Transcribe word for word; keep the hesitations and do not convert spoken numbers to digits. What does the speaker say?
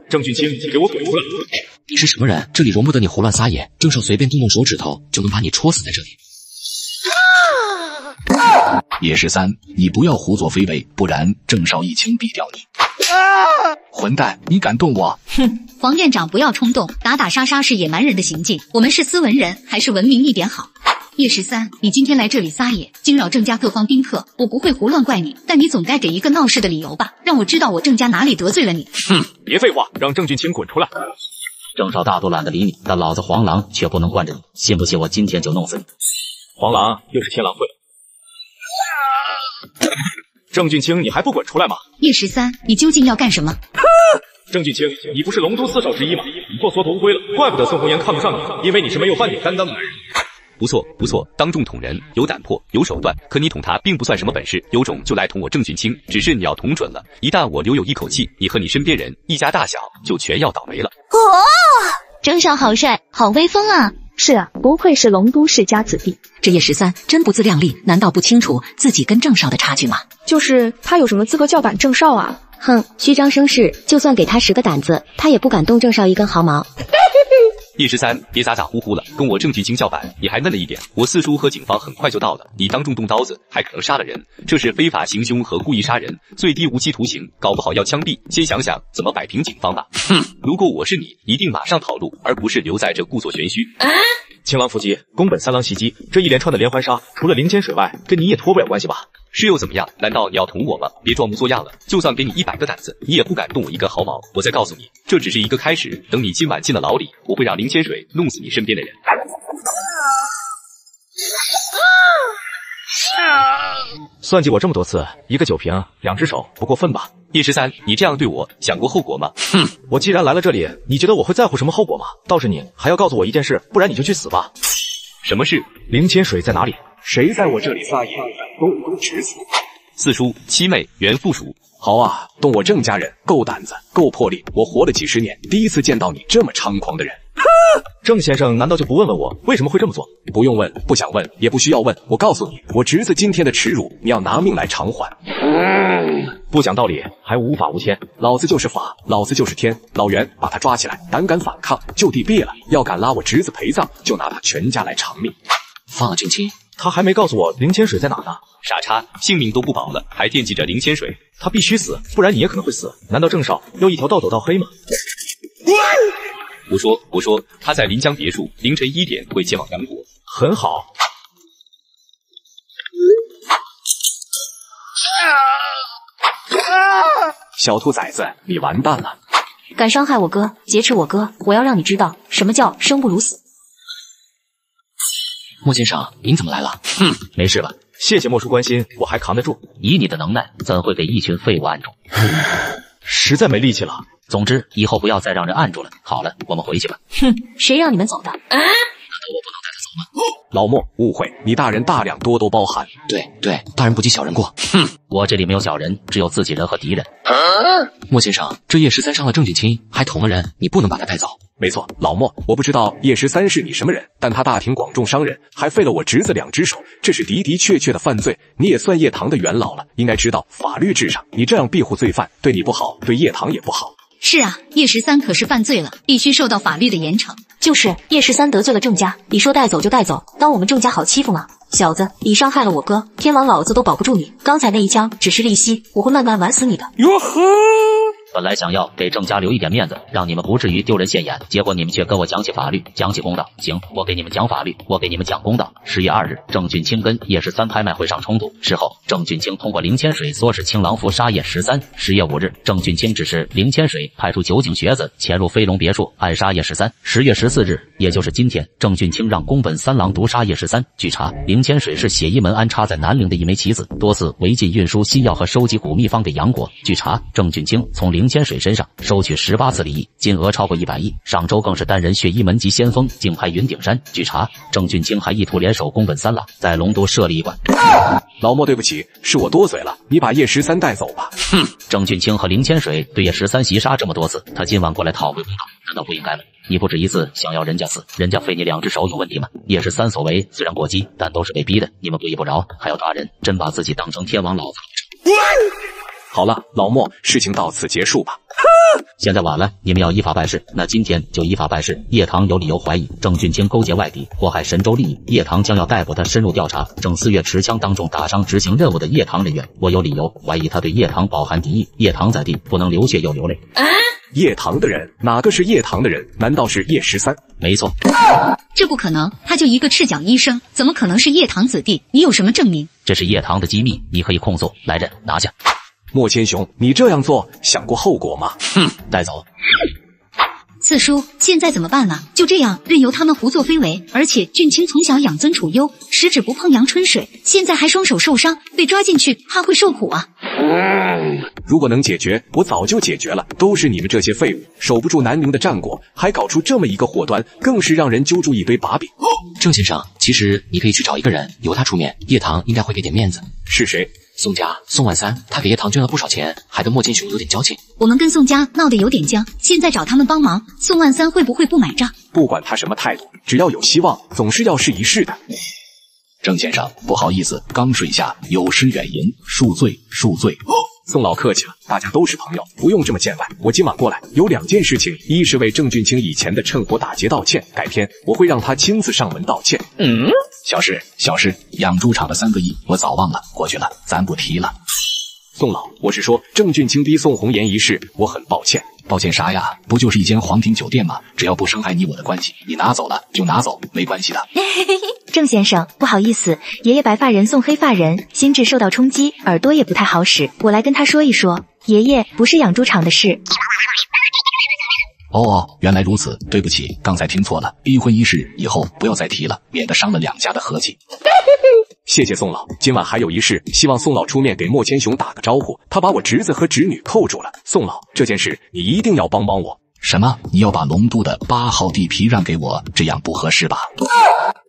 郑俊清，给我滚出来！ 你是什么人？这里容不得你胡乱撒野。郑少随便动动手指头就能把你戳死在这里。 叶十三，你不要胡作非为，不然郑少一枪毙掉你！啊、混蛋，你敢动我？ 哼，黄院长不要冲动，打打杀杀是野蛮人的行径，我们是斯文人，还是文明一点好。叶十三，你今天来这里撒野，惊扰郑家各方宾客，我不会胡乱怪你，但你总该给一个闹事的理由吧，让我知道我郑家哪里得罪了你。 哼，别废话，让郑俊清滚出来！ 郑少大都懒得理你，但老子黄狼却不能惯着你，信不信我今天就弄死你？ 黄狼又是天狼会。郑俊清，你还不滚出来吗？ 叶十三，你究竟要干什么？ 郑俊清，你不是龙都四少之一吗？你做缩头乌龟了，怪不得孙红颜看不上你，因为你是没有半点担当的男人。 不错不错，当众捅人，有胆魄，有手段，可你捅他并不算什么本事，有种就来捅我郑俊清，只是你要捅准了，一旦我留有一口气，你和你身边人一家大小就全要倒霉了。 哦，郑少好帅，好威风啊！ 是啊，不愧是龙都世家子弟。 这叶十三真不自量力，难道不清楚自己跟郑少的差距吗？ 就是他有什么资格叫板郑少啊？ 哼，虚张声势，就算给他十个胆子，他也不敢动郑少一根毫毛。 叶十三，别咋咋呼呼了，跟我郑俊清叫板，你还嫩了一点。我四叔和警方很快就到了，你当众动刀子，还可能杀了人，这是非法行凶和故意杀人，最低无期徒刑，搞不好要枪毙。先想想怎么摆平警方吧。哼，如果我是你，一定马上跑路，而不是留在这故作玄虚。 啊、青狼伏击，宫本三郎袭击，这一连串的连环杀，除了林千水外，跟你也脱不了关系吧？ 是又怎么样？难道你要捅我吗？别装模作样了，就算给你一百个胆子，你也不敢动我一根毫毛。我再告诉你，这只是一个开始，等你今晚进了牢里，我会让林千水弄死你身边的人。 算计我这么多次，一个酒瓶，两只手，不过分吧？ 叶十三，你这样对我，想过后果吗？ 哼，我既然来了这里，你觉得我会在乎什么后果吗？倒是你，还要告诉我一件事，不然你就去死吧。 什么事？ 林千水在哪里？ 谁在我这里撒野，都都指死！ 四叔、七妹、原附属， 好啊，动我郑家人，够胆子，够魄力。我活了几十年，第一次见到你这么猖狂的人。 郑先生难道就不问问我为什么会这么做？ 不用问，不想问，也不需要问。我告诉你，我侄子今天的耻辱，你要拿命来偿还。 嗯、不讲道理，还无法无天。 老子就是法，老子就是天。老袁，把他抓起来，胆敢反抗，就地毙了。要敢拉我侄子陪葬，就拿他全家来偿命。 放了俊清。 他还没告诉我林千水在哪呢。 傻叉，性命都不保了，还惦记着林千水。 他必须死，不然你也可能会死。难道郑少又一条道走到黑吗？ 我说我说，他在临江别墅，凌晨一点会前往杨国。 很好。 小兔崽子，你完蛋了！ 敢伤害我哥，劫持我哥，我要让你知道什么叫生不如死。 莫先生，您怎么来了？ 哼，没事吧？ 谢谢莫叔关心，我还扛得住。 以你的能耐，怎会给一群废物按住？ 实在没力气了。 总之，以后不要再让人按住了。好了，我们回去吧。 哼，谁让你们走的？啊？ 难道我不能带他走吗？ 老莫，误会，你大人大量，多多包涵。 对对，大人不计小人过。哼，我这里没有小人，只有自己人和敌人。啊、莫先生，这叶十三伤了郑俊清，还捅了人，你不能把他带走。 没错，老莫，我不知道叶十三是你什么人，但他大庭广众伤人，还废了我侄子两只手，这是的的确确的犯罪。你也算叶堂的元老了，应该知道法律至上，你这样庇护罪犯，对你不好，对叶堂也不好。 是啊，叶十三可是犯罪了，必须受到法律的严惩。 就是叶十三得罪了郑家，你说带走就带走，当我们郑家好欺负吗？小子，你伤害了我哥，天王老子都保不住你。刚才那一枪只是利息，我会慢慢玩死你的。 哟呵！本来想要给郑家留一点面子，让你们不至于丢人现眼，结果你们却跟我讲起法律，讲起公道。行，我给你们讲法律，我给你们讲公道。十月二日，郑俊清跟叶十三拍卖会上冲突，事后郑俊清通过林千水唆使青狼夫杀叶十三。十月五日，郑俊清指示林千水派出酒井学子潜入飞龙别墅暗杀叶十三。十月十四日，也就是今天，郑俊清让宫本三郎毒杀叶十三。据查，林千水是血衣门安插在南陵的一枚棋子，多次违禁运输西药和收集古秘方给杨国。据查，郑俊清从林千水身上收取十八次利益，金额超过一百亿。上周更是担任血衣门级先锋，竞拍云顶山。据查，郑俊清还意图联手宫本三郎，在龙都设立一馆。 老莫，对不起，是我多嘴了，你把叶十三带走吧。 哼，郑俊清和林千水对叶十三袭杀这么多次，他今晚过来讨回公道，难道不应该吗？你不止一次想要人家死，人家废你两只手有问题吗？叶十三所为虽然过激，但都是被逼的，你们不依不饶，还要抓人，真把自己当成天王老子了。 好了，老莫，事情到此结束吧。 现在晚了，你们要依法办事，那今天就依法办事。叶棠有理由怀疑郑俊清勾结外敌，祸害神州利益，叶棠将要逮捕他，深入调查。正四月持枪当众打伤执行任务的叶棠人员，我有理由怀疑他对叶棠饱含敌意。叶棠在地，不能流血又流泪。 啊、叶棠的人，哪个是叶棠的人？难道是叶十三？ 没错。 这不可能，他就一个赤脚医生，怎么可能是叶棠子弟？你有什么证明？ 这是叶棠的机密，你可以控诉。来人，拿下。 莫千雄，你这样做想过后果吗？ 哼，带走。 四叔，现在怎么办呢？就这样任由他们胡作非为？而且俊清从小养尊处优，十指不碰阳春水，现在还双手受伤，被抓进去怕会受苦啊！ 如果能解决，我早就解决了。都是你们这些废物，守不住南宁的战果，还搞出这么一个祸端，更是让人揪住一堆把柄。 郑先生，其实你可以去找一个人，由他出面，叶棠应该会给点面子。 是谁？ 宋家宋万三，他给叶棠捐了不少钱，害得莫千雄有点交情。 我们跟宋家闹得有点僵，现在找他们帮忙，宋万三会不会不买账？ 不管他什么态度，只要有希望，总是要试一试的。 郑先生，不好意思，刚睡下，有失远迎，恕罪恕罪。 哦，宋老客气了，大家都是朋友，不用这么见外。我今晚过来有两件事情，一是为郑俊清以前的趁火打劫道歉，改天我会让他亲自上门道歉。 嗯，小事小事，养猪场的三个亿我早忘了，过去了，咱不提了。 宋老，我是说郑俊清逼宋红颜一事，我很抱歉。 抱歉啥呀？不就是一间皇庭酒店吗？只要不伤害你我的关系，你拿走了就拿走，没关系的。 郑先生，不好意思，爷爷白发人送黑发人，心智受到冲击，耳朵也不太好使，我来跟他说一说。爷爷，不是养猪场的事。 哦哦，原来如此，对不起，刚才听错了。一婚一事以后不要再提了，免得伤了两家的和气。 谢谢宋老，今晚还有一事，希望宋老出面给莫千雄打个招呼，他把我侄子和侄女扣住了。宋老，这件事你一定要帮帮我。 什么？你要把龙都的八号地皮让给我？这样不合适吧？